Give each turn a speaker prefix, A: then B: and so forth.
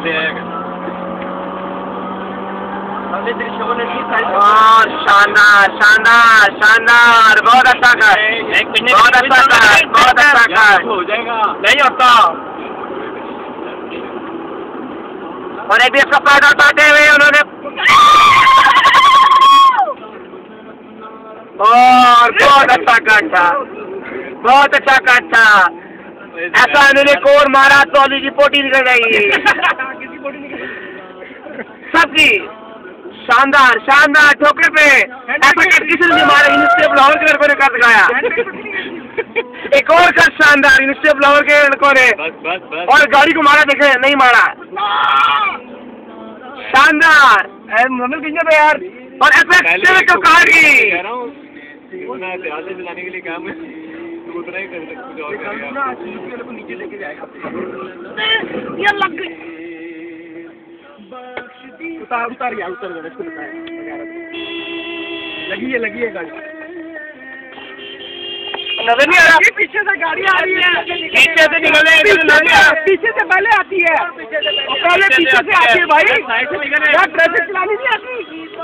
A: शानदार शानदार शानदार, बहुत अच्छा कर, बहुत अच्छा कर, बहुत अच्छा कर,
B: हो जाएगा
A: नहीं होता। और एक भी इसका फायदा उठाते हुए उन्होंने और बहुत अच्छा कट था, बहुत अच्छा कट था। ऐसा इन्होंने कोर मारा तो अली की पोटी निकल गई सबकी। शानदार शानदार ठोकरे पे ऐसा कट किसी ने मारा, यूनिसेफ लाहौर के लड़कों ने कर दिखाया। एक और कट शानदार यूनिसेफ लाहौर के लड़कों ने, और गाड़ी को मारा, देखे नहीं मारा, शानदार यार। और एफएक्स को कार की
B: दिलाने के लिए काम है, तो उतना ही कर कुछ और करेगा, नीचे लेके जाएगा।
A: ये लग गई,
B: उतार गया, उतर गया, इसको लगी है गाड़ी,
A: नजर नहीं आ रहा,
B: पीछे से गाड़ी आ रही है,
A: पीछे से निकले,
B: पीछे से पहले आती है, पहले पीछे से आती है भाई, ट्रैफिक चलानी नहीं आती।